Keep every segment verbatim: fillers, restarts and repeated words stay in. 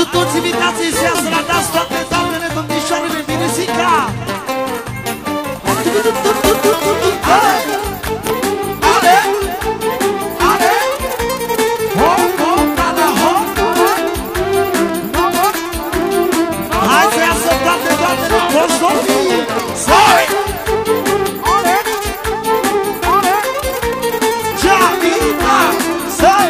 Pentru toți invitații se iasă la dans toate doamnele, domnișoarele, Miresica. Ale! Ale! Ale! Hop, hop, da, hop! Hai să iasă toate doamnele, toți domnii! Stai! Ale! Ale! Gianina! Stai!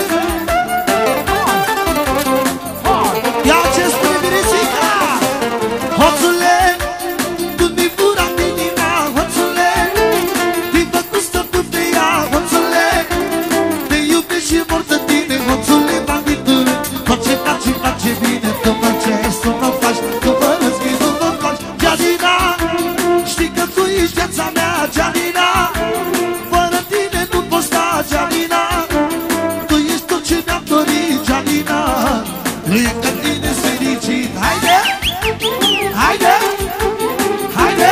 Ia ce spune Miresica! Hoțule, tu mi fura inima, hoțule, din făcut stăpân pe ea, hoțule, te iubesc și mor de tine, hoțule, banditule, tot ce faci, face bine, tu mă ceri, tu mă faci, tu mă răzghi, tu mă faci, Gianina, știi că tu ești viața mea, Gianina, fără tine nu pot sta, Gianina, tu ești tot ce mi-am dorit, Gianina, nu e că tine-s fericit, haide! Haide! Haide!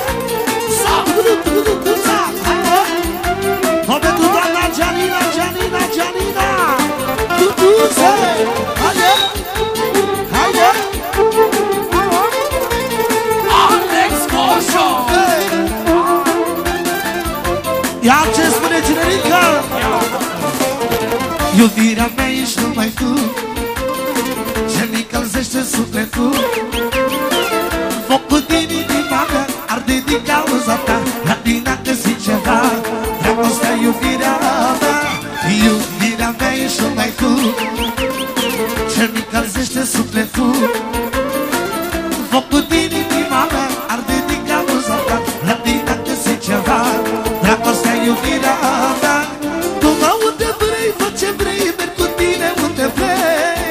Haide! Momentul doamna Gianina, Gianina, Gianina! Tu-tu-se! Haide! Haide! Alex Coșo! Ia ce spune Cinerica! Iubirea mea ești numai tu, ce-mi încălzește sufletul, focul din inima mea arde din cauza ta, la tine am găsit ceva, dragostea, iubirea mea, iubirea mea ești numai tu, ce-mi încălzește sufletul, focul din inima mea arde din cauza ta, la tine am găsit ceva, dragostea, iubirea mea, tu mă unde vrei, fă ce vrei, merg cu tine unde vrei.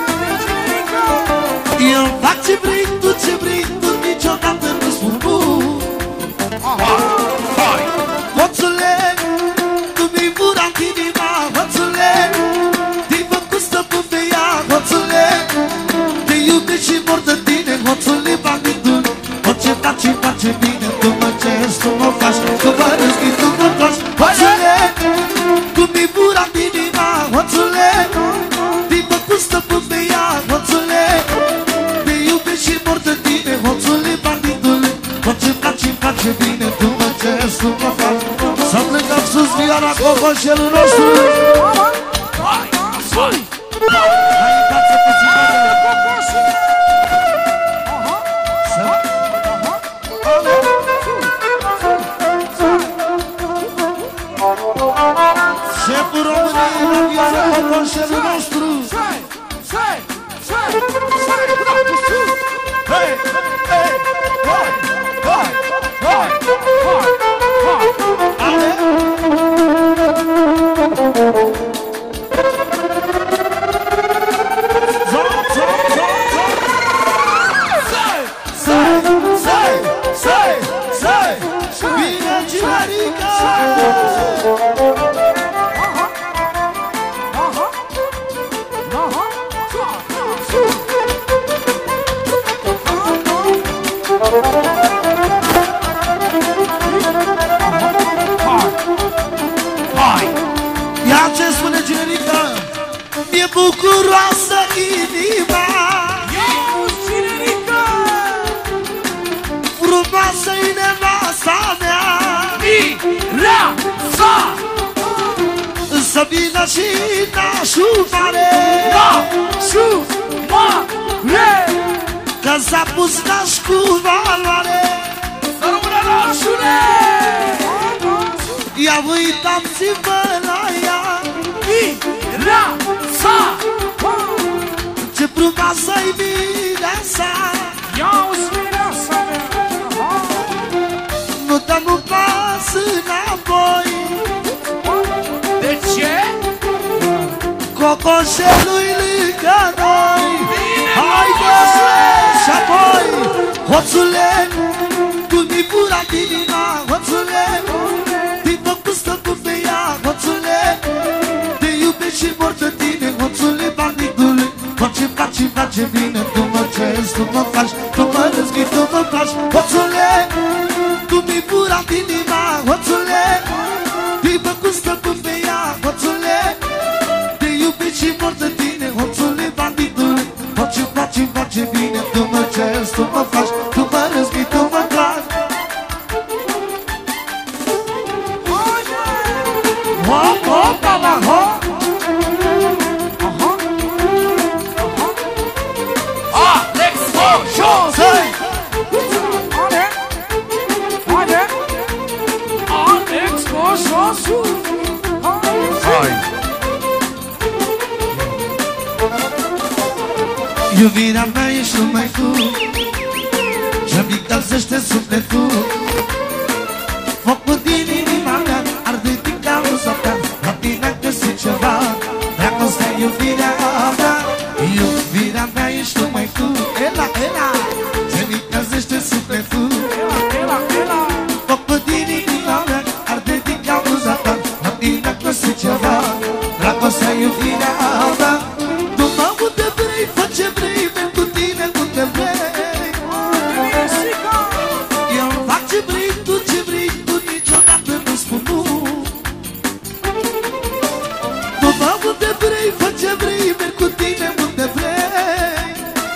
Eu fac ce vrei, tu ce vrei, tu niciodată nu spun nu. Hoțule, tu mi-i furat inima, hoțule, te-ai făcut stăpân pe ea, hoțule, te iubesc și mor de tine, hoțule, banditul, orice faci, face bine, tu mă ceri, tu mă faci, tu mă răzghi, tu mă faci, hoțule, tu mi-i furat inima, hoțule, te-ai făcut stăpân pe ea, hoțule, și mor de tine, hoțule, banditule, orice faci, face bine, tu mă ceri, tu mă faci. Să plecăm sus, vioara, cocoșelul nostru. Hai, hai, hai în față puțin, cocoșul. Șeful României, la vioara, cocoșelul nostru. Sai, sai, sai, sai, hey, hey, hai, hai, hai, hai, hai, ale! Zon, zon, zon, zon! Sai, sai, sai, sai, sai! Bine, Cinerica! Ia ce spune Cinerica, mi-e bucuroasă inima. Ia-uzi, Cinerica, frumoasă-i nevasta mea, Mireasa, să vină și nașul mare, nașul-mare, că s-a pus naș cu valoare. să rămână nașule. Ia uitați-vă la ea, Mireasa, ce frumoasă-i Mireasa. ia-uzi, Mireasa mea, nu dăm un pas înapoi. de ce? Cocoșelul-i lângă noi. Haide! Și apoi, hoțule, tu mi-i furat inima, hoțule, te-ai făcut stăpân pe ea, hoțule, te iubesc și mor de tine, hoțule, banditule, orice faci, face bine, tu mă ceri, tu mă faci, tu mă răzghi, tu mă faci, hoțule, tu mi-i furat inima, hoțule, te-ai făcut stăpân pe ea, hoțule, te iubesc și mor de tine, hoțule, banditule, orice faci, Iubirea mea ești numai tu, ce-mi încălzește sufletul. Focul din inima mea arde din cauza ta, la tine am găsit ceva. Dragostea, iubirea mea, iubirea mea ești numai tu. Ela, ela, ce-mi încălzește sufletul. Ela, ela. Focul din inima mea arde din cauza ta, la tine am găsit ceva. Dragostea, iubirea mea, tu mă unde vrei, fă ce vrei, merg cu tine unde vrei. Eu fac ce vrei, tu ce vrei, tu niciodată nu spun nu. Tu mă unde vrei, fă ce vrei, merg cu tine unde vrei.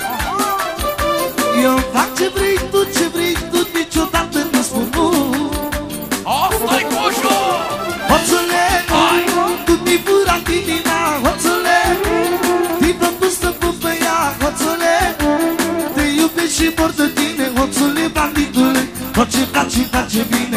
Eu fac ce vrei, tu ce vrei, tu niciodată nu spun nu. Asta-i Coșu! Hoțule, tu mi-ai furat inima, hoțule. Te-ai făcut stăpân pe ea, hoțule. Te iubesc și mor de tine, hoțule, banditule. Orice faci, face bine.